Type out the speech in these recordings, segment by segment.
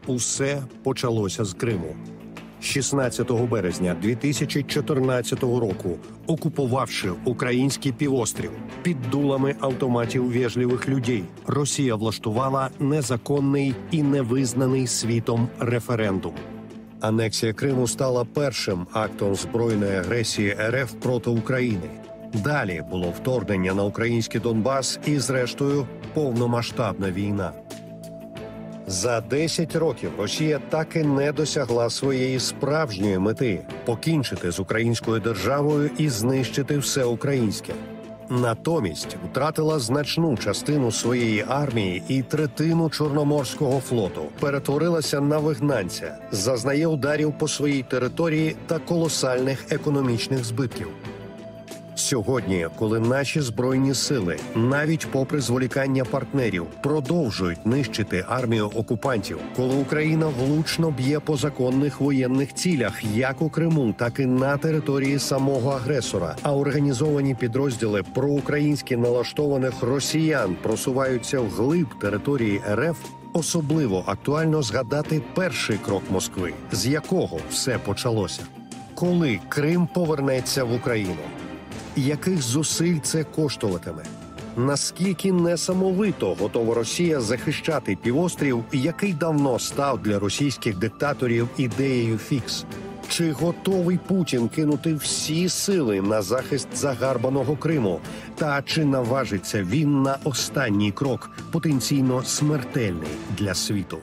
усе почалося з Криму. 16 березня 2014 року, окупувавши український півострів під дулами автоматів вежливих людей, Росія влаштувала незаконний і невизнаний світом референдум. Анексія Криму стала першим актом збройної агресії РФ проти України. Далі було вторгнення на український Донбас і, зрештою, повномасштабна війна. За 10 років Росія так і не досягла своєї справжньої мети – покінчити з українською державою і знищити все українське. Натомість втратила значну частину своєї армії і третину Чорноморського флоту, перетворилася на вигнанця, зазнає ударів по своїй території та колосальних економічних збитків. Сьогодні, коли наші Збройні сили, навіть попри зволікання партнерів, продовжують нищити армію окупантів, коли Україна влучно б'є по законних воєнних цілях, як у Криму, так і на території самого агресора, а організовані підрозділи проукраїнськи налаштованих росіян просуваються вглиб території РФ, особливо актуально згадати перший крок Москви, з якого все почалося. Коли Крим повернеться в Україну? Яких зусиль це коштуватиме? Наскільки несамовито готова Росія захищати півострів, який давно став для російських диктаторів ідеєю фікс? Чи готовий Путін кинути всі сили на захист загарбаного Криму? Та чи наважиться він на останній крок, потенційно смертельний для світу?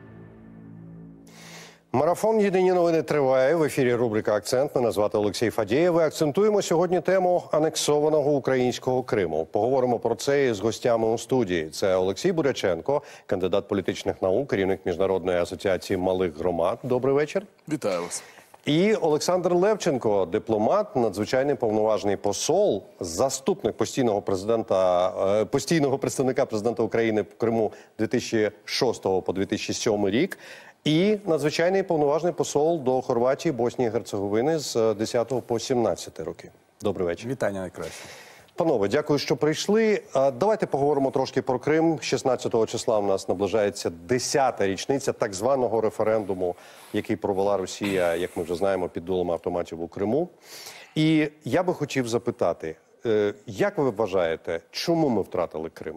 Марафон «Єдині новини» триває. В ефірі рубрика «Акцент». Мене звати Олексій Фадєєв. Акцентуємо сьогодні тему анексованого українського Криму. Поговоримо про це із гостями у студії. Це Олексій Буряченко, кандидат політичних наук, керівник Міжнародної асоціації малих громад. Добрий вечір. Вітаю вас. І Олександр Левченко, дипломат, надзвичайний повноважний посол, заступник постійного представника президента України в Криму 2006 по 2007 рік. І надзвичайний повноважний посол до Хорватії, Боснії і Герцеговини з 10 по 17 роки. Добрий вечір. Вітання найкраще. Панове, дякую, що прийшли. Давайте поговоримо трошки про Крим. 16 числа у нас наближається 10-та річниця так званого референдуму, який провела Росія, як ми вже знаємо, під дулами автоматів у Криму. І я би хотів запитати, як ви вважаєте, чому ми втратили Крим?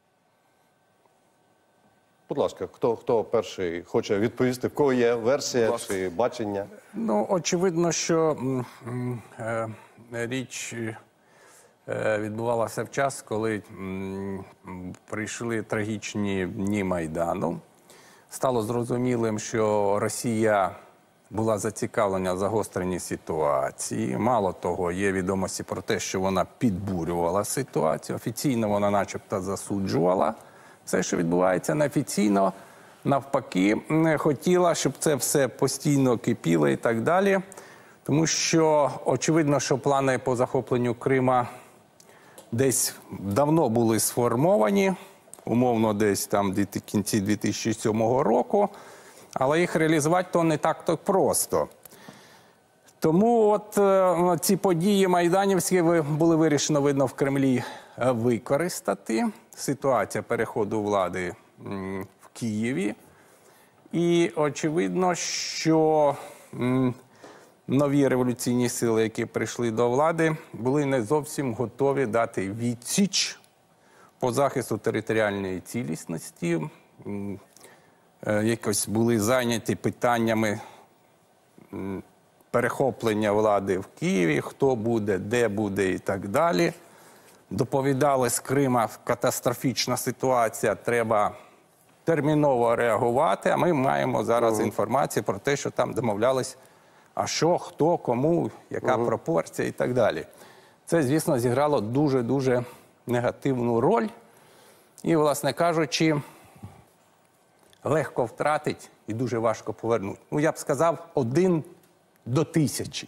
Будь ласка, хто перший хоче відповісти, в кого є версія чи бачення? Ну, очевидно, що річ відбувалася в час, коли прийшли трагічні дні Майдану. Стало зрозумілим, що Росія була зацікавлена в загостренні ситуації. Мало того, є відомості про те, що вона підбурювала ситуацію. Офіційно вона начебто засуджувала все, що відбувається. Неофіційно, навпаки, хотіла, щоб це все постійно кипіло і так далі. Тому що очевидно, що плани по захопленню Крима десь давно були сформовані, умовно десь там в кінці 2007 року, але їх реалізувати то не так-то просто. Тому от ці події майданівські були вирішено, видно, в Кремлі використати. Ситуація переходу влади в Києві. І очевидно, що нові революційні сили, які прийшли до влади, були не зовсім готові дати відсіч по захисту територіальної цілісності. Якось були зайняті питаннями перехоплення влади в Києві, хто буде, де буде і так далі. Доповідали з Крима, катастрофічна ситуація, треба терміново реагувати, а ми маємо зараз інформацію про те, що там домовлялись, а що, хто, кому, яка пропорція і так далі. Це, звісно, зіграло дуже-дуже негативну роль і, власне кажучи, легко втратить і дуже важко повернути. Ну, я б сказав, 1 до 1000.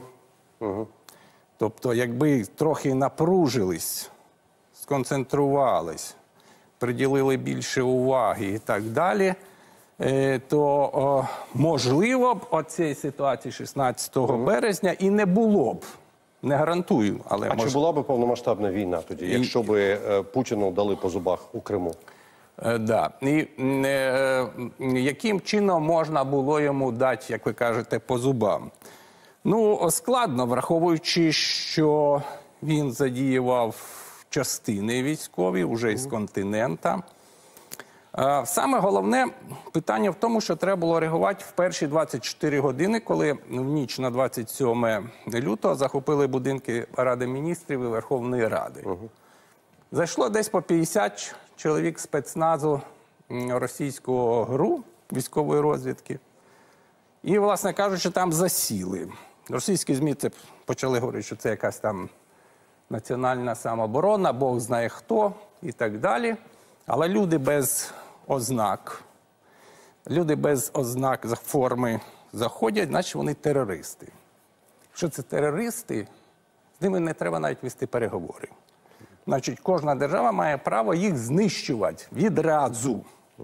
Тобто, якби трохи напружились, сконцентрувались, приділили більше уваги і так далі, то, можливо б оцієї ситуації 16 березня і не було б. Не гарантую, але... Чи була б повномасштабна війна тоді, якщо б Путіну дали по зубах у Криму? Да. І яким чином можна було йому дати, як ви кажете, по зубам? Ну, складно, враховуючи, що він задіював частини військові вже із континента. Саме головне питання в тому, що треба було реагувати в перші 24 години, коли в ніч на 27 лютого захопили будинки Ради міністрів і Верховної Ради. Зайшло десь по 50 чоловік спецназу російського ГРУ, військової розвідки. І, власне кажучи, там засіли. Російські ЗМІ це почали говорити, що це якась там національна самооборона, Бог знає хто і так далі. Але люди без ознак форми заходять, значить вони терористи. Якщо це терористи, з ними не треба навіть вести переговори. Значить, кожна держава має право їх знищувати відразу.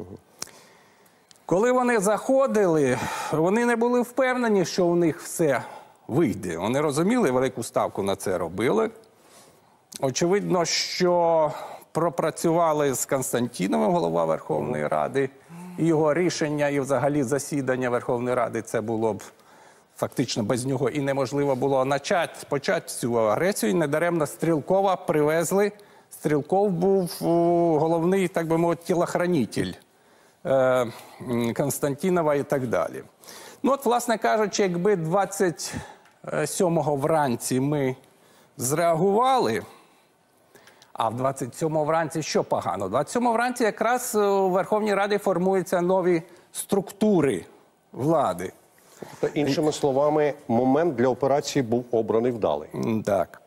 Коли вони заходили, вони не були впевнені, що у них все вийде. Вони розуміли, велику ставку на це робили. Очевидно, що пропрацювали з Константіновим, голова Верховної Ради, і його рішення, і взагалі засідання Верховної Ради, це було б фактично без нього і неможливо було почати цю агресію. І недаремно Стрілкова привезли. Стрілков був головний, так би мовити, тілохранитель Константінова і так далі. Ну от, власне кажучи, якби 27-го вранці ми зреагували, а в 27-му вранці що погано? В 27-му вранці якраз у Верховній Раді формуються нові структури влади. Іншими словами, момент для операції був обраний вдалий. Так.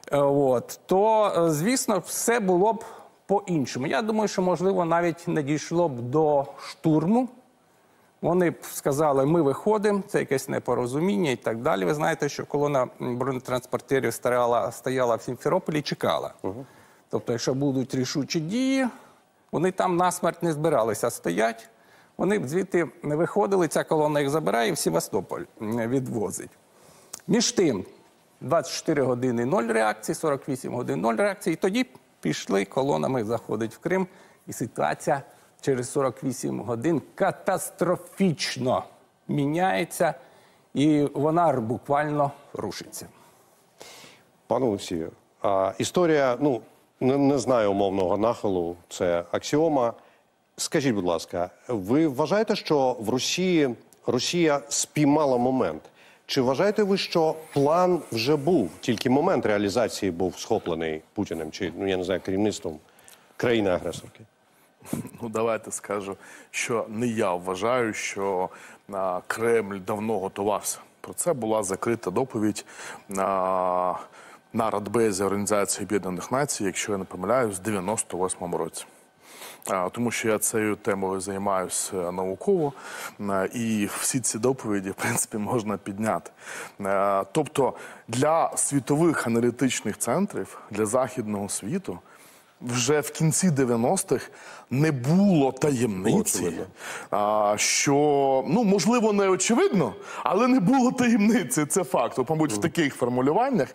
То, звісно, все було б по-іншому. Я думаю, що, можливо, навіть не дійшло б до штурму. Вони б сказали, ми виходимо, це якесь непорозуміння і так далі. Ви знаєте, що колона бронетранспортерів стояла в Сімферополі і чекала. Тобто, якщо будуть рішучі дії, вони там насмерть не збиралися стояти. Вони б звідти не виходили, ця колона їх забирає і в Севастополь відвозить. Між тим, 24 години 0 реакції, 48 годин 0 реакції. І тоді пішли колонами заходить в Крим. І ситуація через 48 годин катастрофічно міняється. І вона буквально рушиться. Пане Олексію, історія, не знаю умовного нахилу, це аксіома. Скажіть, будь ласка, ви вважаєте, що в Росія спіймала момент? Чи вважаєте ви, що план вже був, тільки момент реалізації був схоплений Путіним, чи, я не знаю, керівництвом країни-агресорки? Давайте скажу, що не я вважаю, що Кремль давно готувався. Про це була закрита доповідь на Радбезі Організації Об'єднаних Націй, якщо я не помиляюсь, в 98-му році. Тому що я цією темою займаюся науково, і всі ці доповіді, в принципі, можна підняти. Тобто для світових аналітичних центрів, для західного світу, вже в кінці 90-х не було таємниці, що, можливо, не очевидно, але не було таємниці, це факт. Мабуть, в таких формулюваннях,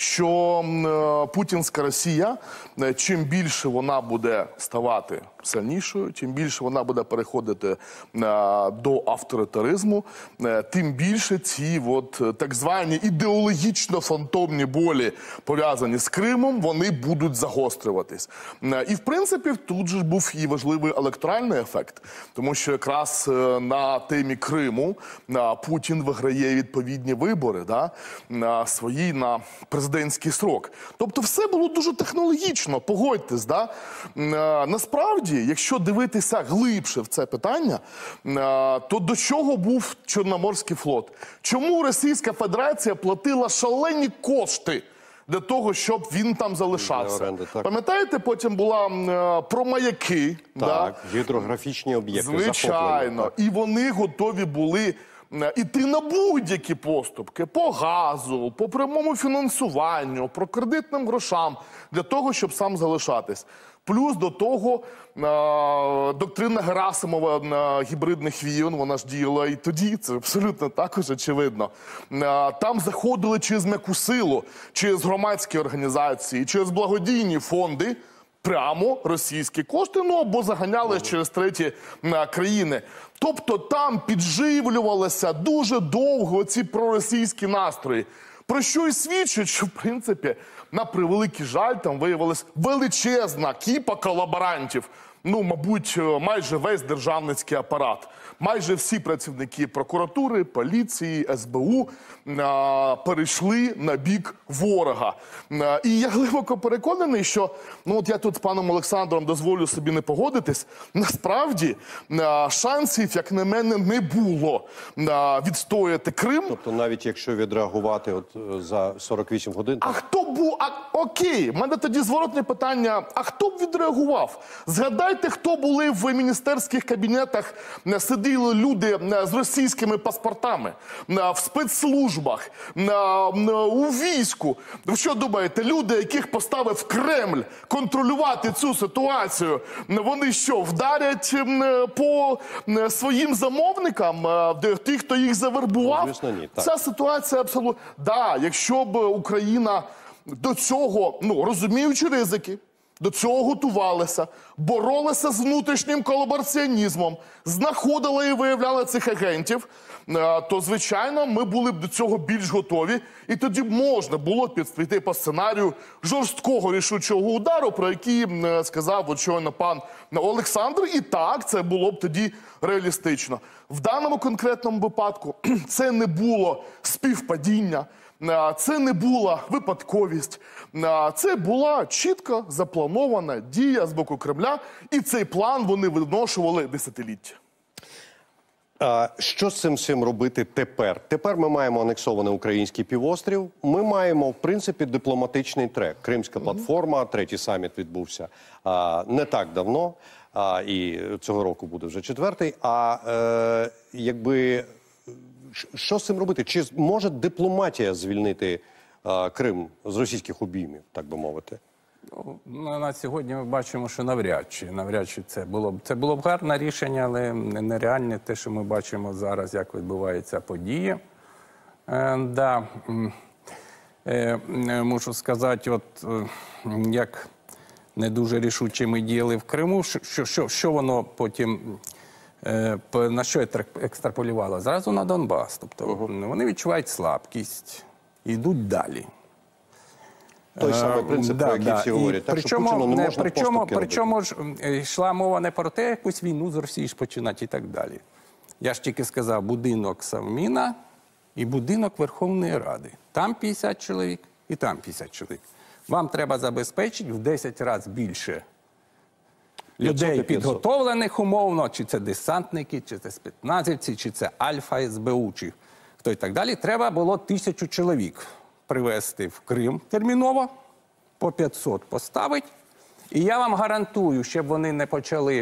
що путінська Росія, чим більше вона буде ставати сильнішою, чим більше вона буде переходити до авторитаризму, тим більше ці так звані ідеологічно-фантомні болі, пов'язані з Кримом, вони будуть загострюватись. І, в принципі, тут же був і важливий електоральний ефект, тому що якраз на темі Криму Путін виграє відповідні вибори, свої на президентський срок. Тобто все було дуже технологічно, погодьтесь. Насправді, якщо дивитися глибше в це питання, то до чого був Чорноморський флот? Чому Російська Федерація платила шалені кошти для того, щоб він там залишався? Пам'ятаєте, потім була про маяки. Так, гідрографічні об'єкти. Звичайно. І вони готові були іти на будь-які поступки по газу, по прямому фінансуванню, по кредитним грошам, для того, щоб сам залишатись. Плюс до того доктрина Герасимова гібридних війн, вона ж діяла і тоді, це абсолютно також очевидно. Там заходили через м'яку силу, через громадські організації, через благодійні фонди прямо російські кошти, ну або заганяли через треті країни. Тобто там підживлювалися дуже довго ці проросійські настрої. Про що і свідчить, що, в принципі, на превеликий жаль, там виявилась величезна кіпа колаборантів. Ну, мабуть, майже весь державницький апарат. Майже всі працівники прокуратури, поліції, СБУ перейшли на бік ворога. І я глибоко переконаний, що, ну от я тут з паном Олександром дозволю собі не погодитись, насправді шансів, як на мене, не було відстояти Крим. Тобто навіть якщо відреагувати от за 48 годин... А хто був... Окей, в мене тоді зворотне питання, а хто б відреагував? Згадайте, хто були в міністерських кабінетах, сиділи люди з російськими паспортами, в спецслужбах, у війську. Ви що думаєте, люди, яких поставив Кремль контролювати цю ситуацію, вони що, вдарять по своїм замовникам, тих, хто їх завербував? Звісно, ні. Так. Ця ситуація абсолютно... Да, якщо б Україна до цього, ну, розуміючи ризики, до цього готувалися, боролися з внутрішнім колабораціонізмом, знаходили і виявляли цих агентів, то, звичайно, ми були б до цього більш готові. І тоді можна було б підійти по сценарію жорсткого рішучого удару, про який сказав щойно пан Олександр. І так, це було б тоді реалістично. В даному конкретному випадку це не було співпадіння, це не була випадковість, це була чітко запланована дія з боку Кремля, і цей план вони виношували десятиліття. Що з цим всім робити тепер? Тепер ми маємо анексований український півострів, ми маємо, в принципі, дипломатичний трек. Кримська платформа, третій саміт відбувся не так давно, і цього року буде вже четвертий. Якби... Що з цим робити? Чи може дипломатія звільнити Крим з російських обіймів, так би мовити? Ну, на сьогодні ми бачимо, що навряд чи це було б гарне рішення, але нереальне те, що ми бачимо зараз, як відбуваються події. Мушу сказати, от як не дуже рішуче ми діяли в Криму, що воно потім... На що екстраполювало? Зразу на Донбас. Тобто вони відчувають слабкість і йдуть далі. Той самий принцип, про який всі говорять. Так що Путіну не можна поступки робити. Причому ж йшла мова не про те, якусь війну з Росією починати і так далі. Я ж тільки сказав, будинок Совміна і будинок Верховної Ради. Там 50 чоловік і там 50 чоловік. Вам треба забезпечити в 10 разів більше людей підготовлених умовно, чи це десантники, чи це спецназівці, чи це Альфа СБУ, чи хто і так далі. Треба було 1000 чоловік привезти в Крим терміново, по 500 поставити. І я вам гарантую, щоб вони не почали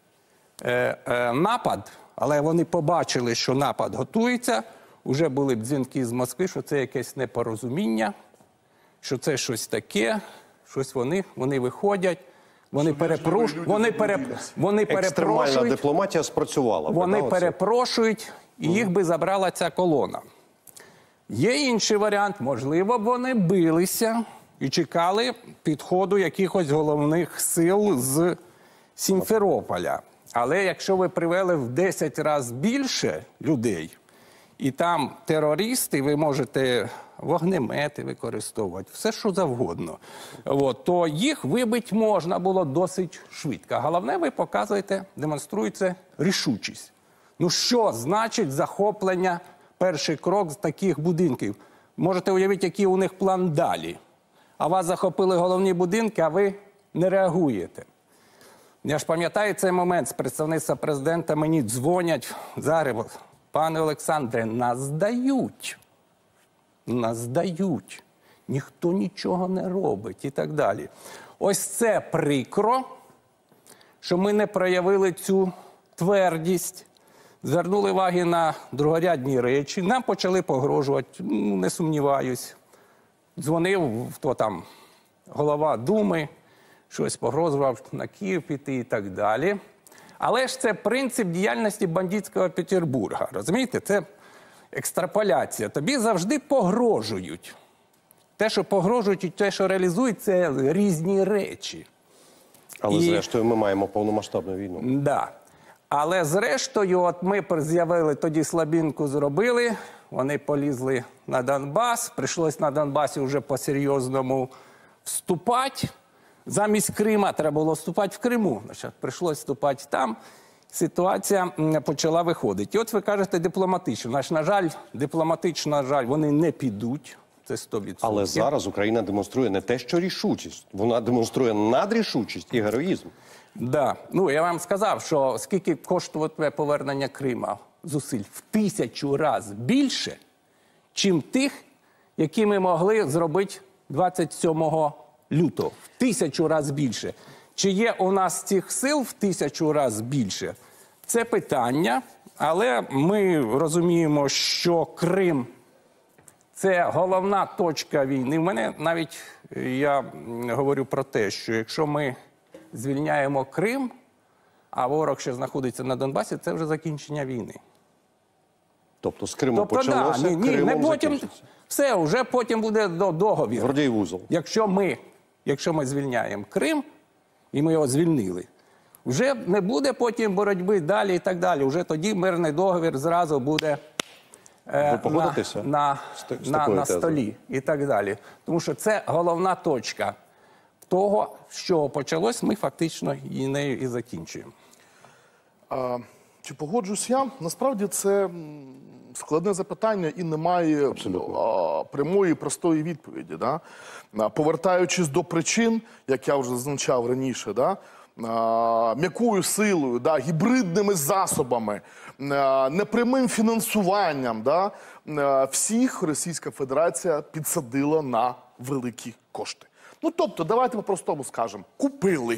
напад, але вони побачили, що напад готується, вже були б дзвінки з Москви, що це якесь непорозуміння, що це щось таке, щось вони виходять. Вони перепрошують. Екстремальна дипломатія спрацювала. Вони перепрошують, і їх би забрала ця колона. Є інший варіант. Можливо, б вони билися і чекали підходу якихось головних сил з Сімферополя. Але якщо ви привели в 10 разів більше людей, і там терористи, ви можете вогнемети використовувати, все що завгодно, то їх вибити можна було досить швидко. Головне, ви показуєте, демонструєте рішучість. Ну що значить захоплення, перший крок з таких будинків? Можете уявити, який у них план далі. А вас захопили головні будинки, а ви не реагуєте. Я ж пам'ятаю цей момент, з представництва президента мені дзвонять, зараз, пане Олександре, нас здають. Нас здають. Ніхто нічого не робить і так далі. Ось це прикро, що ми не проявили цю твердість, звернули уваги на другорядні речі, нам почали погрожувати, не сумніваюсь. Дзвонив, хто там, голова Думи, щось погрожував на Київ піти і так далі. Але ж це принцип діяльності бандитського Петербурга. Розумієте? Це екстраполяція. Тобі завжди погрожують. Те, що погрожують і те, що реалізують, це різні речі. Але зрештою ми маємо повномасштабну війну. Да. Але зрештою, от ми з'явили, тоді слабінку зробили, вони полізли на Донбас, прийшлось на Донбасі вже по-серйозному вступати. Замість Крима треба було вступати в Криму, значить, прийшлось вступати там. Ситуація почала виходити. І от ви кажете дипломатично. Значить, на жаль, дипломатично, на жаль, вони не підуть. Це 100%. Але зараз Україна демонструє не те, що рішучість. Вона демонструє надрішучість і героїзм. Да. Ну, я вам сказав, що скільки коштуватиме повернення Крима зусиль? В 1000 разів більше, чим тих, які ми могли зробити 27 лютого. В 1000 разів більше. Чи є у нас цих сил в 1000 разів більше? Це питання, але ми розуміємо, що Крим – це головна точка війни. У мене навіть, я говорю про те, що якщо ми звільняємо Крим, а ворог ще знаходиться на Донбасі, це вже закінчення війни. Тобто з Криму почалося, Кримом закінчиться. Все, вже потім буде договір. Гордій вузол. Якщо ми звільняємо Крим, і ми його звільнили, вже не буде потім боротьби далі і так далі. Вже тоді мирний договір зразу буде на столі і так далі. Тому що це головна точка того, з чого почалось, ми фактично і нею і закінчуємо. Чи погоджусь я? Насправді це складне запитання і немає прямої, простої відповіді. Да? Повертаючись до причин, як я вже зазначав раніше, да? М'якою силою, да? Гібридними засобами, непрямим фінансуванням, да? Всіх Російська Федерація підсадила на великі кошти. Ну, тобто, давайте по-простому скажемо, купили.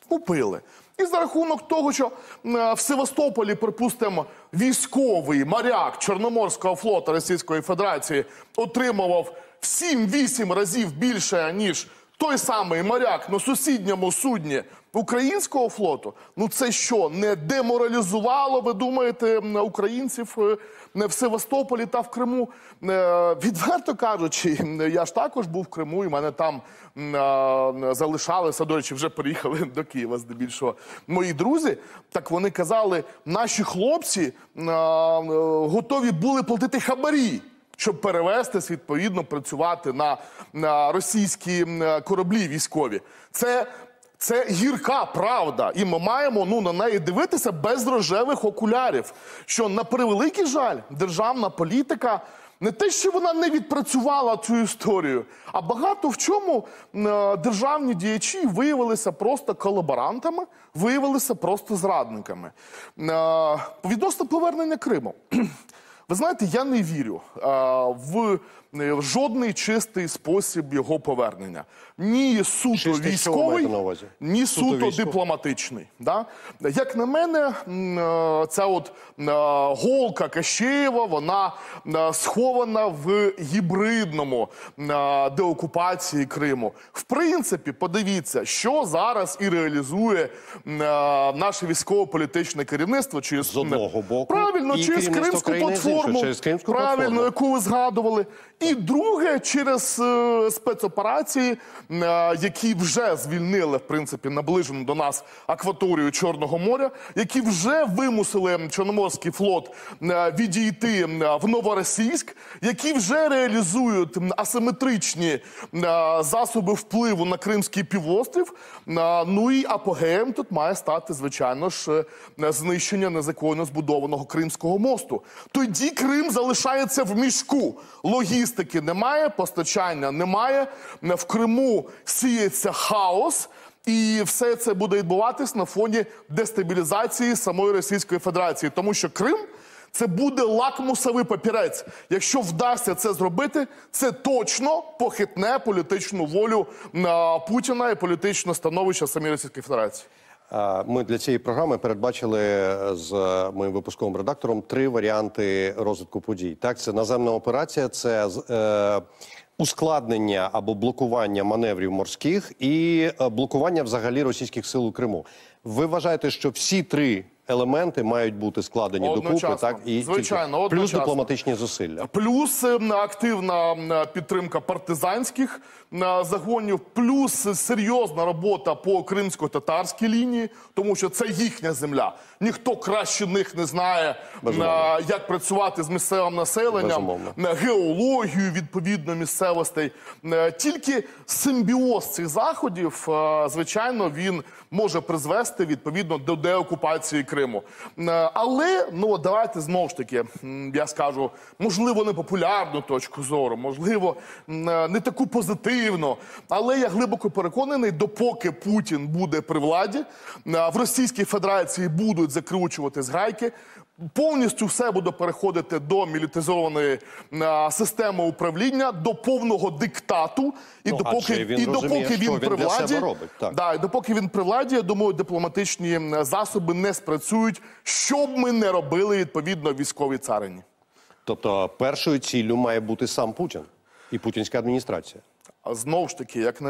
І за рахунок того, що в Севастополі, припустимо, військовий моряк Чорноморського флоту Російської Федерації отримував в 7-8 разів більше, ніж той самий моряк на сусідньому судні українського флоту, ну це що, не деморалізувало, ви думаєте, українців в Севастополі та в Криму? Відверто кажучи, я ж також був в Криму, і мене там залишалися, до речі, вже переїхали до Києва здебільшого мої друзі. Так вони казали, наші хлопці готові були платити хабарі, щоб перевестись, відповідно, працювати на російські кораблі військові. Це гірка правда, і ми маємо на неї дивитися без рожевих окулярів. Що, на превеликий жаль, державна політика не те, що вона не відпрацювала цю історію, а багато в чому державні діячі виявилися просто колаборантами, виявилися просто зрадниками. Відносно повернення Криму. Ви знаєте, я не вірю в жодний чистий спосіб його повернення. Ні суто Чистий, військовий, ні суто дипломатичний. Да? Як на мене, ця от голка Кащеєва, вона схована в гібридному деокупації Криму. В принципі, подивіться, що зараз і реалізує наше військово-політичне керівництво через з одного боку, правильно, через Кримську платформу, правильно, яку ви згадували. І друге, через спецоперації, які вже звільнили, в принципі, наближену до нас акваторію Чорного моря, які вже вимусили Чорноморський флот відійти в Новоросійськ, які вже реалізують асиметричні засоби впливу на Кримський півострів. Ну і апогеєм тут має стати, звичайно ж, знищення незаконно збудованого Кримського мосту. Тоді Крим залишається в мішку. Логістики немає, постачання немає. В Криму сіється хаос. І все це буде відбуватись на фоні дестабілізації самої Російської Федерації. Тому що Крим – це буде лакмусовий папірець. Якщо вдасться це зробити, це точно похитне політичну волю Путіна і політичне становище самої Російської Федерації. Ми для цієї програми передбачили з моїм випусковим редактором 3 варіанти розвитку подій. Так, це наземна операція, це ускладнення або блокування маневрів морських і блокування взагалі російських сил у Криму. Ви вважаєте, що всі 3 елементи мають бути складені докупи, Одночасно. так? І Звичайно, плюс одночасно. дипломатичні зусилля. Плюс активна підтримка партизанських загонів, плюс серйозна робота по кримсько-татарській лінії, тому що це їхня земля. Ніхто краще них не знає, як працювати з місцевим населенням, Безумовно. геологію, відповідно, місцевостей. Тільки симбіоз цих заходів, звичайно, він може призвести, відповідно, до деокупації Криму. Але, ну, давайте знову ж таки, я скажу, можливо, непопулярну точку зору, можливо, не таку позитивну, але я глибоко переконаний, допоки Путін буде при владі, в Російській Федерації будуть закручувати згайки, повністю все буде переходити до мілітаризованої системи управління, до повного диктату. І адже він розуміє, що він при для владі, себе робить, так. Да, і допоки він при владі, я думаю, дипломатичні засоби не спрацюють, що б ми не робили, відповідно, військовій царині. Тобто першою ціллю має бути сам Путін і путінська адміністрація. А знову ж таки, як на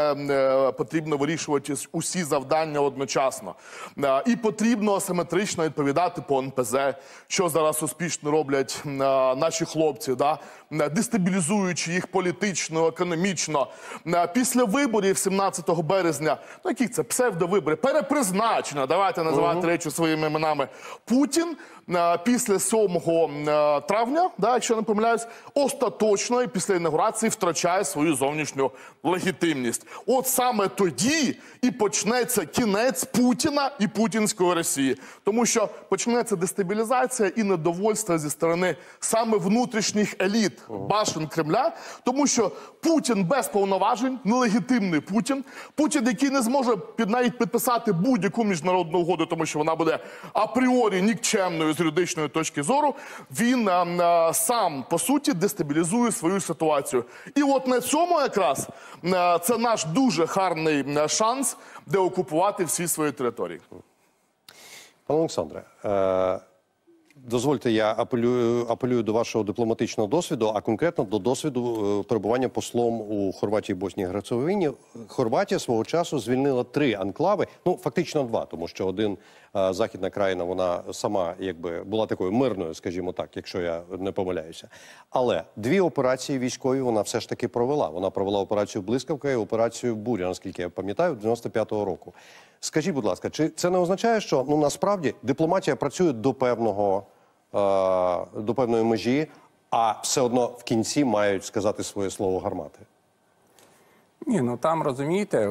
мене, потрібно вирішувати усі завдання одночасно. І потрібно асиметрично відповідати по НПЗ, що зараз успішно роблять наші хлопці, да? Дестабілізуючи їх політично, економічно. Після виборів 17 березня, ну яких це псевдовибори, перепризначення, давайте називати речі своїми іменами, Путін після 7 травня, да, якщо не помиляюсь, остаточно і після інаугурації втрачає свою зовнішню легітимність. От саме тоді і почнеться кінець Путіна і путінської Росії. Тому що почнеться дестабілізація і недовольство зі сторони саме внутрішніх еліт башен Кремля, тому що Путін без повноважень, нелегітимний Путін, Путін, який не зможе навіть підписати будь-яку міжнародну угоду, тому що вона буде апріорі нікчемною з юридичної точки зору, він сам, по суті, дестабілізує свою ситуацію. І от на цьому якраз це наш дуже гарний шанс деокупувати всі свої території. Пане Олександре, дозвольте, я апелюю до вашого дипломатичного досвіду, а конкретно до досвіду перебування послом у Хорватії, Боснії і Герцеговині. Хорватія свого часу звільнила 3 анклави, ну фактично 2, тому що один західна країна, вона сама якби була такою мирною, скажімо так, якщо я не помиляюся. Але 2 операції військові вона все ж таки провела. Вона провела операцію «Блискавка» і операцію «Буря», наскільки я пам'ятаю, 95-го року. Скажіть, будь ласка, чи це не означає, що насправді дипломатія працює до певної межі, а все одно в кінці мають сказати своє слово гармати? Ні, ну там, розумієте,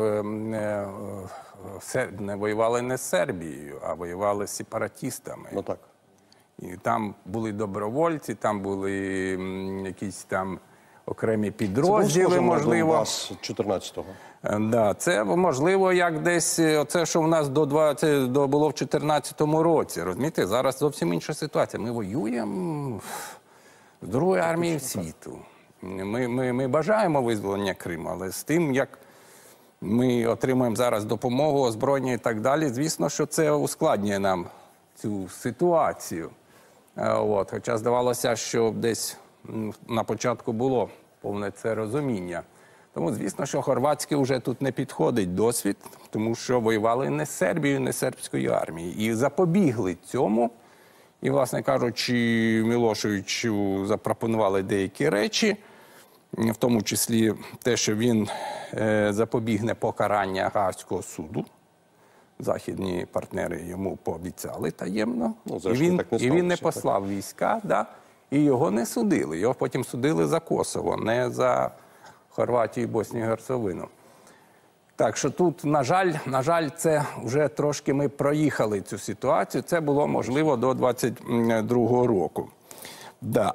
не воювали не з Сербією, а воювали з сепаратистами. Ну так. І там були добровольці, там були якісь там окремі підрозділи, можливо. Донбас 14-го. Да, це можливо, як десь оце, що в нас було в 14-му році. Розумієте, зараз зовсім інша ситуація. Ми воюємо з другою армією світу. Ми бажаємо визволення Криму, але з тим, як ми отримуємо зараз допомогу, озброєння і так далі, звісно, що це ускладнює нам цю ситуацію. Хоча здавалося, що десь на початку було повне це розуміння. Тому, звісно, що хорватський вже тут не підходить досвід, тому що воювали не з Сербією, не з сербською армією. І запобігли цьому. І, власне кажучи, Мілошевичу запропонували деякі речі, в тому числі те, що він запобігне покарання Гаазького суду. Західні партнери йому пообіцяли таємно. І він не послав війська, да, і його не судили. Його потім судили за Косово, не за Хорватію і Боснію і Герцеговину. Так що тут, на жаль, це вже трошки ми проїхали цю ситуацію. Це було можливо до 22-го року. Да.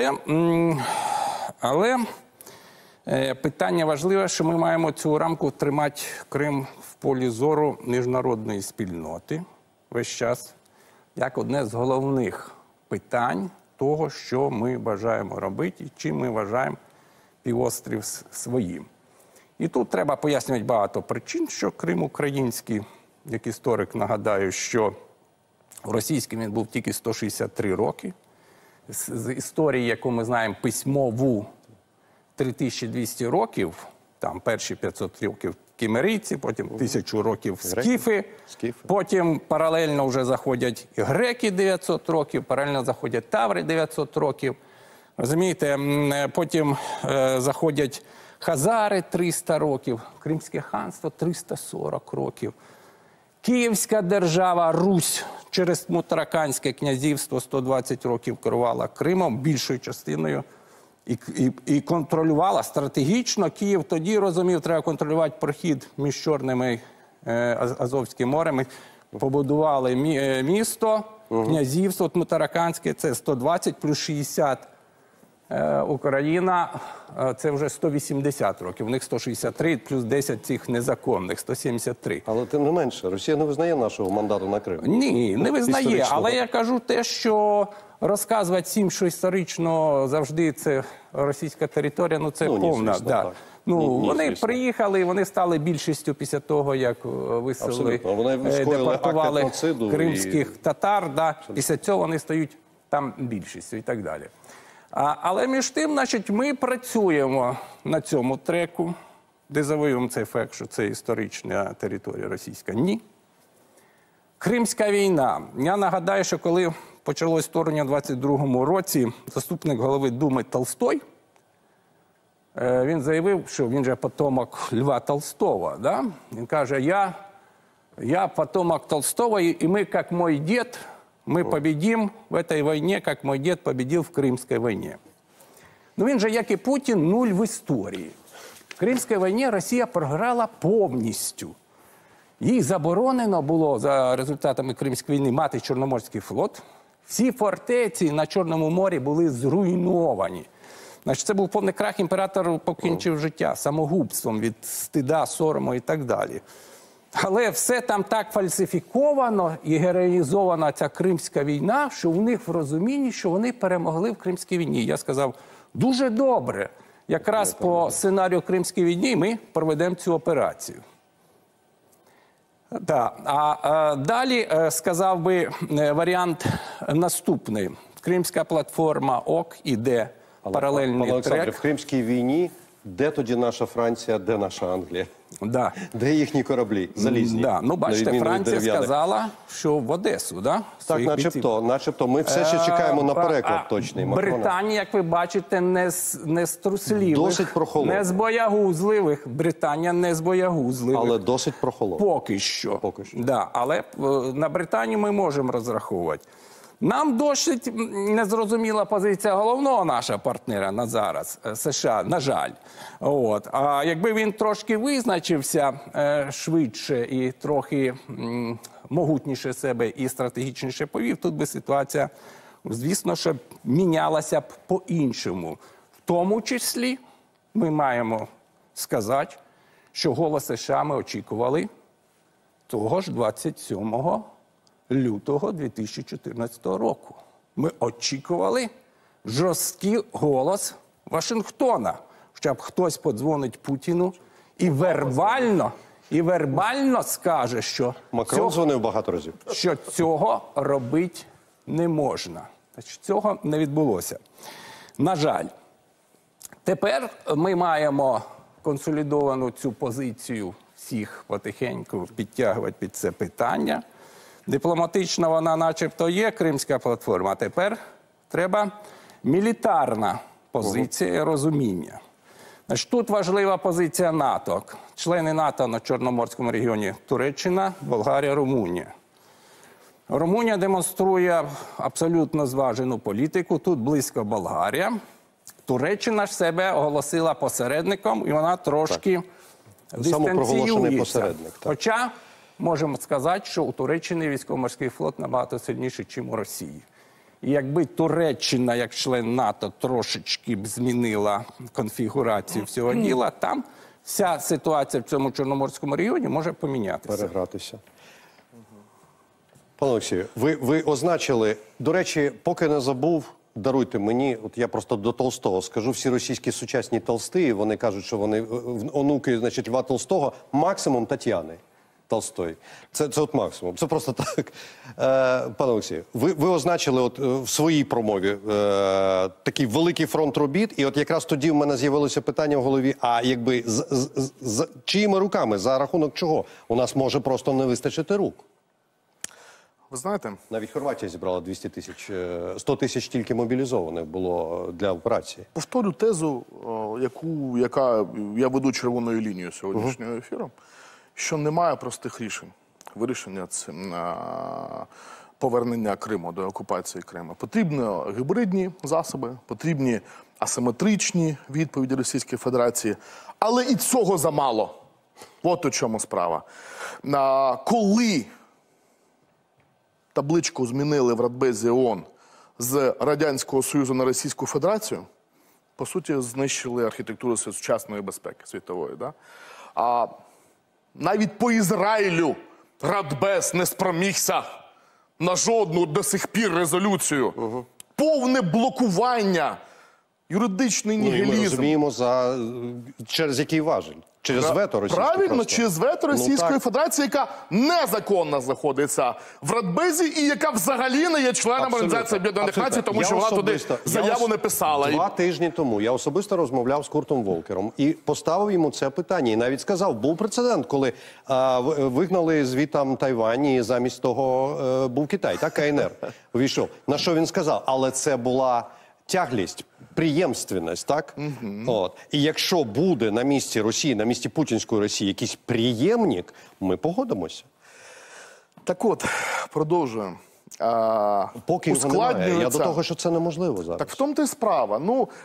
Але питання важливе, що ми маємо цю рамку тримати Крим в полі зору міжнародної спільноти весь час, як одне з головних питань того, що ми бажаємо робити і чим ми вважаємо півострів своїм. І тут треба пояснювати багато причин, що Крим український, як історик нагадаю, що російським він був тільки 163 роки. З історії, яку ми знаємо, письмову 3200 років, там перші 500 років кімерійці, потім 1000 років Скіфи. потім паралельно вже заходять і греки 900 років, паралельно заходять таври 900 років. Розумієте, потім заходять хазари 300 років, Кримське ханство 340 років. Київська держава, Русь, через Тараканське князівство 120 років керувала Кримом, більшою частиною, і контролювала стратегічно. Київ тоді розумів, треба контролювати прохід між Чорним і Азовським морем. Побудували місто, князівство Тараканське, це 120 плюс 60. Україна, це вже 180 років, у них 163, плюс 10 цих незаконних, 173. Але тим не менше, Росія не визнає нашого мандату на Крим. Ні, не визнає, Історичного. але я кажу те, що розказувати всім, що історично завжди це російська територія, ну це Ну, ні, повна. звісно, Да. так. Ну, Ні, вони звісно. приїхали, вони стали більшістю після того, як виселили, Абсолютно. Вони скоїли депортували акт етноциду кримських татар. Да. Після цього вони стають там більшістю і так далі. Але між тим, значить, ми працюємо на цьому треку, де завоюємо цей факт, що це історична територія російська. Ні. Кримська війна. Я нагадаю, що коли почалось вторгнення в 22-му році, заступник голови Думи Толстой, він заявив, що він же потомок Льва Толстого. Да? Він каже, я потомок Толстого, и мы, как мой дед, мы победим в этой войне, как мой дед победил в Кримской войне. Ну він же, як і Путін, нуль в історії. В Кримській війні Росія програла повністю. Їй заборонено було за результатами Кримської війни мати Чорноморський флот. Всі фортеці на Чорному морі були зруйновані. Значить, це був повний крах, імператор покінчив життя самогубством від стида, сорому і так далі. Але все там так фальсифіковано і героїзована ця Кримська війна, що у них в розумінні, що вони перемогли в Кримській війні. Я сказав, дуже добре. Якраз по сценарію Кримської війни ми проведемо цю операцію. Да. Далі сказав би варіант наступний. Кримська платформа ОК іде паралельний Пане Олександре, трек. в Кримській війні де тоді наша Франція, де наша Англія? Да. Де їхні кораблі? Залізні? Да. Ну, на бачите, відміну від Франція дерев'яних. сказала, що в Одесу, да? Так, своїх бійців. начебто. Ми все ще чекаємо на переклад точний Макрона. Британія, як ви бачите, не з трусливих, Досить прохолодна. не з боягузливих. Британія не з боягузливих. Але досить прохолодно. Поки що. Поки що. Да, але на Британію ми можемо розраховувати. Нам досить незрозуміла позиція головного нашого партнера на зараз, США, на жаль. От. А якби він трошки визначився швидше і трохи могутніше себе і стратегічніше повів, тут би ситуація, звісно, що мінялася б по-іншому. В тому числі ми маємо сказати, що голос США ми очікували того ж 27 лютого 2014 року. Ми очікували жорсткий голос Вашингтона. Хоча б хтось подзвонить Путіну і вербально скаже, що Макрон дзвонив багато разів. цього робити не можна. Значить, цього не відбулося. На жаль. Тепер ми маємо консолідовану цю позицію всіх потихеньку підтягувати під це питання. Дипломатично вона начебто є, Кримська платформа. А тепер треба мілітарна позиція і розуміння. Значить, тут важлива позиція НАТО. Члени НАТО на Чорноморському регіоні Туреччина, Болгарія, Румунія. Румунія демонструє абсолютно зважену політику. Тут близько Болгарія. Туреччина ж себе оголосила посередником, і вона трошки Самопроголошений дистанціюється. посередник. Так. Хоча можемо сказати, що у Туреччини військово-морський флот набагато сильніший, ніж у Росії. І якби Туреччина, як член НАТО, трошечки б змінила конфігурацію всього діла, там вся ситуація в цьому Чорноморському регіоні може помінятися. Перегратися. Пане Олексію, ви означили, до речі, поки не забув, даруйте мені, от я просто до Толстого скажу, всі російські сучасні толсти, вони кажуть, що вони онуки, значить, Льва Толстого, максимум Тетяни. Толстой. Це от максимум. Це просто так. Пане Олексію, ви означили от в своїй промові такий великий фронт робіт, і от якраз тоді в мене з'явилося питання в голові, а якби з чиїми руками, за рахунок чого? У нас може просто не вистачити рук. Ви знаєте, Навіть Хорватія зібрала 200 тисяч, 100 тисяч тільки мобілізованих було для операції. повторю тезу, яка я веду червоною лінією сьогоднішнього ефіру, що немає простих рішень вирішення повернення Криму до окупації Криму. Потрібні гібридні засоби, потрібні асиметричні відповіді Російської Федерації, але і цього замало. От у чому справа. Коли табличку змінили в Радбезі ООН з Радянського Союзу на Російську Федерацію, по суті, знищили архітектуру сучасної безпеки світової. Да? А навіть по Ізраїлю Радбез не спромігся на жодну до сих пір резолюцію. Повне блокування, юридичний Ну, і ми нігілізм. розуміємо, через який важель. Через вето російське. Правильно, просто. через вето Російської так. Федерації, яка незаконно знаходиться в Радбезі і яка взагалі не є членом Абсолютно. Організації Об'єднаних Абсолютно. Націй, тому Я що вона туди особисто- заяву не писала. 2 тижні тому я особисто розмовляв з Куртом Волкером і поставив йому це питання. І навіть сказав, був прецедент, коли вигнали звітам Тайвань і замість того був Китай, так, КНР увійшов. На що він сказав? Але це була тяглість, приємственність, так? От. І якщо буде на місці Росії, на місці путінської Росії якийсь приємник, ми погодимося. Так от, продовжуємо. Поки його немає. Я до того, що це неможливо зараз. Так в тому-то й справа.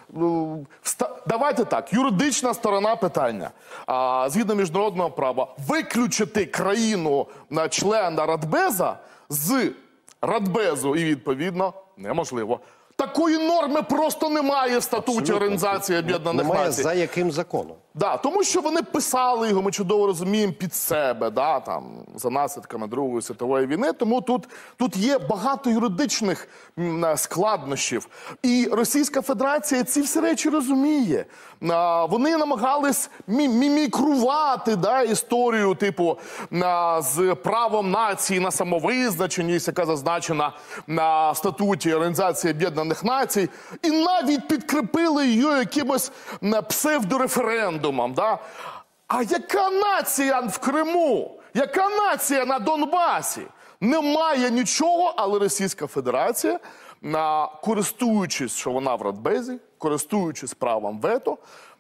Давайте так, юридична сторона питання. Згідно міжнародного права, виключити країну на члена Радбеза з Радбезу і, відповідно, неможливо. Такої норми просто немає в статуті Абсолютно. Організації Об'єднаних Немає Націй. за яким законом. Да, тому що вони писали його, ми чудово розуміємо, під себе, да, там, за наслідками Другої світової війни. Тому тут є багато юридичних складнощів. І Російська Федерація ці всі речі розуміє. Вони намагались мімікрувати, да, історію, типу, з правом нації на самовизначеність, яка зазначена на статуті Організації Об'єднаних Націй, і навіть підкріпили її якимось псевдореферендумом. Да? А яка нація в Криму? Яка нація на Донбасі? Немає нічого, але Російська Федерація, користуючись, що вона в Радбезі, користуючись правом вето,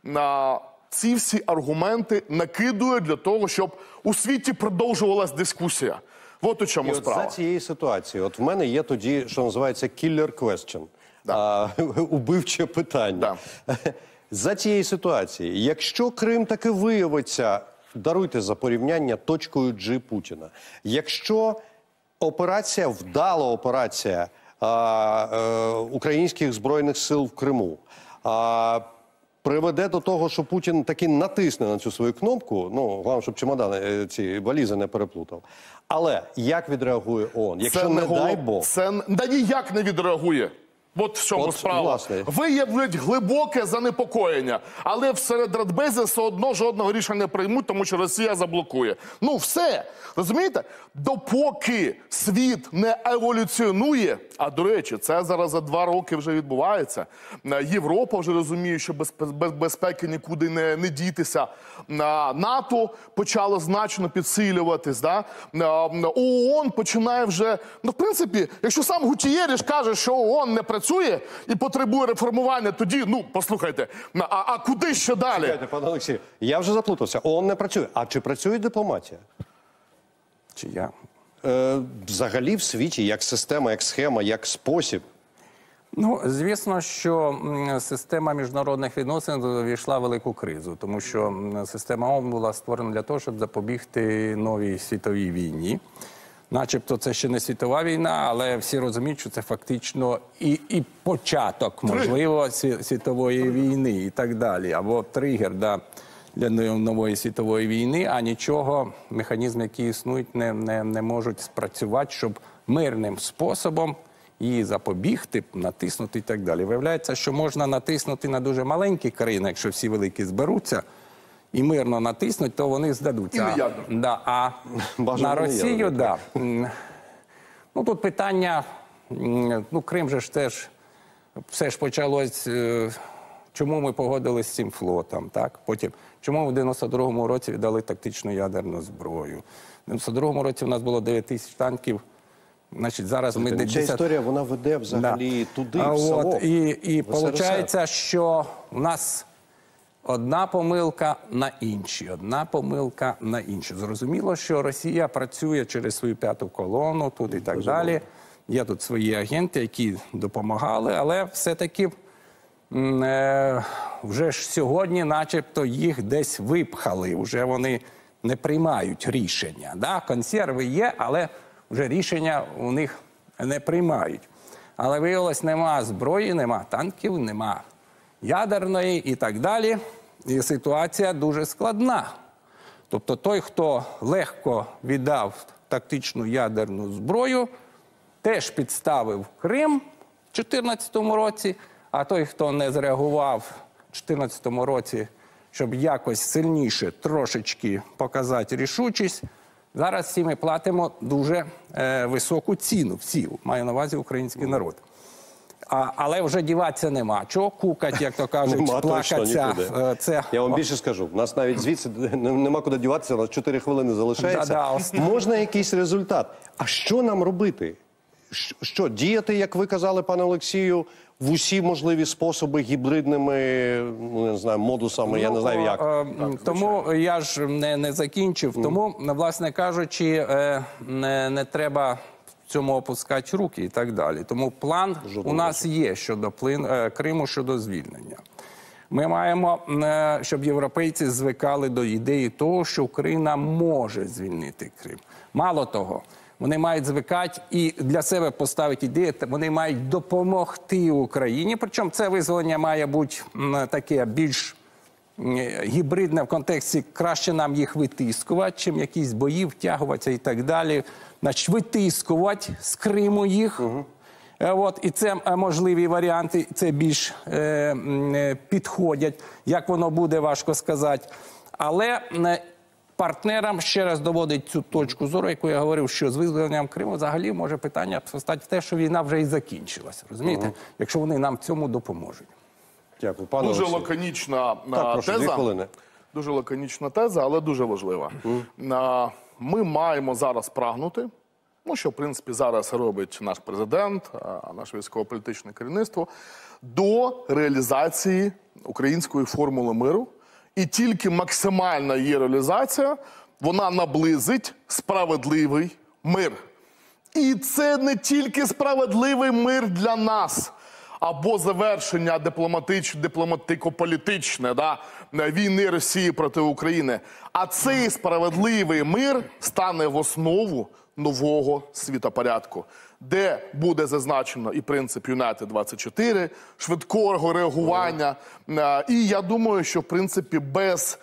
ці всі аргументи накидує для того, щоб у світі продовжувалась дискусія. От у чому І от справа. за цієї ситуації, от в мене є тоді, що називається killer question, убивче питання. Да. За цієї ситуації, якщо Крим таки виявиться, даруйте за порівняння, точкою G Путіна, якщо операція, вдала операція українських Збройних сил в Криму, приведе до того, що Путін таки натисне на цю свою кнопку, ну, головне, щоб чемодани, ці валізи не переплутав. Але як відреагує ООН? Якщо не дай Бог... Це ніяк не відреагує. От в чому От, справа. власне. Виявлять глибоке занепокоєння, але всеред Радбезі все одно жодного рішення не приймуть, тому що Росія заблокує. Ну все, розумієте? Допоки світ не еволюціонує, а до речі, це зараз за 2 роки вже відбувається, Європа вже розуміє, що без безпеки нікуди не дітися, НАТО почало значно підсилюватись, да? ООН починає вже, ну в принципі, якщо сам Гутієріш каже, що ООН не працює і потребує реформування, тоді, ну, послухайте, а куди ще далі? Чекайте, пане Олексію, я вже заплутався. ООН не працює. А чи працює дипломатія? Чи я? Взагалі в світі, як система, як схема, як спосіб. Ну, звісно, що система міжнародних відносин увійшла в велику кризу, тому що система ООН була створена для того, щоб запобігти новій світовій війні. Начебто це ще не світова війна, але всі розуміють, що це фактично і початок, можливо, світової війни і так далі. Або тригер для нової світової війни, а нічого, механізми, які існують, не можуть спрацювати, щоб мирним способом її запобігти, натиснути і так далі. Виявляється, що можна натиснути на дуже маленькі країни, якщо всі великі зберуться, і мирно натиснуть, то вони здадуться. І не ядерно. Да, а Бажано на не Росію, ядерно. да. Ну, тут питання, ну, Крим же ж теж, все ж почалось, чому ми погодились з цим флотом, так? Потім, чому в 92-му році віддали тактичну ядерну зброю. В 92-му році у нас було 9 тисяч танків, значить, зараз ми... Ця історія, вона веде взагалі туди, в село. І в СРСР. виходить, що у нас одна помилка на іншій, одна помилка на іншій. Зрозуміло, що Росія працює через свою п'яту колону тут і так далі. Є тут свої агенти, які допомагали, але все-таки вже ж сьогодні начебто їх десь випхали, вже вони не приймають рішення. Да? Консерви є, але вже рішення у них не приймають. Але виявилось, нема зброї, нема танків, нема ядерної і так далі. І ситуація дуже складна. Тобто той, хто легко віддав тактичну ядерну зброю, теж підставив Крим в 2014 році, а той, хто не зреагував в 2014 році, щоб якось сильніше трошечки показати рішучість, зараз всі ми платимо дуже високу ціну. Всі, маю на увазі український народ. Але вже діватися нема. Чого кукать, як то кажуть, Нема точно плакатися. нікуди. Я вам більше скажу. У нас навіть звідси нема куди діватися, у нас 4 хвилини залишається. Можна якийсь результат. А що нам робити? Що, діяти, як ви казали, пане Олексію, в усі можливі способи гібридними, ну, не знаю, модусами, я не знаю як. Тому я ж не закінчив. Тому, власне кажучи, не треба в цьому опускати руки і так далі. Тому план у нас є щодо Криму, щодо звільнення. Ми маємо, щоб європейці звикали до ідеї того, що Україна може звільнити Крим. Мало того, вони мають звикати і для себе поставити ідею, вони мають допомогти Україні. Причому це визволення має бути таке більш гібридне в контексті краще нам їх витискувати, чим якісь бої втягуватися і так далі. Значить, витискувати з Криму їх. І це можливі варіанти, це більш підходять. Як воно буде, важко сказати. Але партнерам ще раз доводить цю точку зору, яку я говорив, що з визволенням Криму взагалі може питання постати в те, що війна вже і закінчилася. Розумієте? Якщо вони нам в цьому допоможуть. Дякую. Пане Дуже Олексію. лаконічна прошу, 2 теза. хвилини. Дуже лаконічна теза, але дуже важлива. Ми маємо зараз прагнути, ну, що, в принципі, зараз робить наш президент, наше військово-політичне керівництво, до реалізації української формули миру. І тільки максимальна її реалізація, вона наблизить справедливий мир. І це не тільки справедливий мир для нас, або завершення дипломатико-політичне війни Росії проти України. А цей справедливий мир стане в основу нового світопорядку, де буде зазначено і принцип United 24, швидкого реагування. І я думаю, що, в принципі, без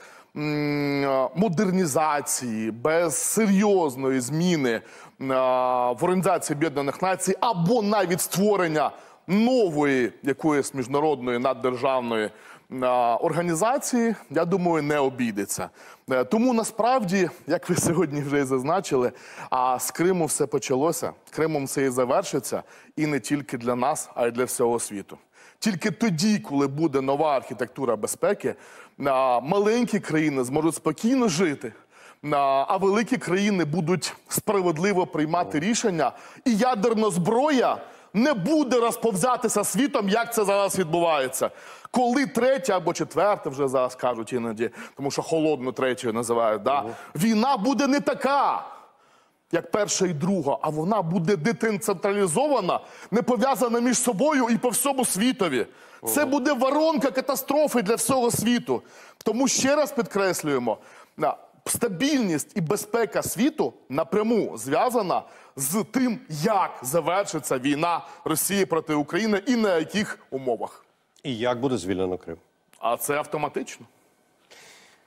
модернізації, без серйозної зміни в Організації Об'єднаних Націй або навіть створення нової якоїсь міжнародної наддержавної організації, я думаю, не обійдеться. Тому насправді, як ви сьогодні вже і зазначили, з Криму все почалося, Кримом все і завершиться, і не тільки для нас, а й для всього світу. Тільки тоді, коли буде нова архітектура безпеки, маленькі країни зможуть спокійно жити, а великі країни будуть справедливо приймати рішення, і ядерна зброя не буде розповзятися світом, як це зараз відбувається. Коли третя або четверта, вже зараз кажуть іноді, тому що холодну третю називають, війна буде не така, як перша і друга, а вона буде децентралізована, не пов'язана між собою і по всьому світові. Це буде воронка катастрофи для всього світу. Тому ще раз підкреслюємо, стабільність і безпека світу напряму зв'язана з тим, як завершиться війна Росії проти України і на яких умовах. І як буде звільнено Крим? А це автоматично.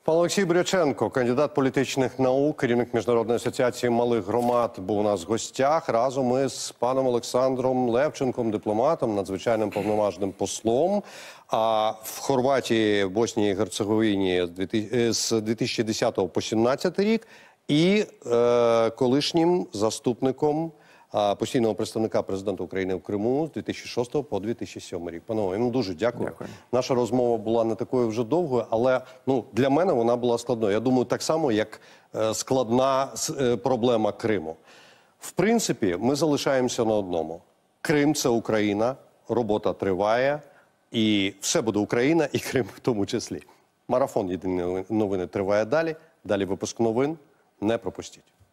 Пан Олексій Бряченко, кандидат політичних наук, керівник Міжнародної асоціації малих громад, був у нас в гостях разом із паном Олександром Левченком, дипломатом, надзвичайним повноважним послом. А в Хорватії, в Боснії і Герцеговині з 2010 по 2017 рік і колишнім заступником постійного представника президента України в Криму з 2006 по 2007 рік. Панове, я дуже дякую. Наша розмова була не такою вже довгою, але для мене вона була складною. Я думаю, так само, як складна проблема Криму. В принципі, ми залишаємося на одному. Крим – це Україна, робота триває, і все буде Україна, і Крим в тому числі. Марафон «Єдині новини» триває далі. Далі випуск новин. Не пропустіть.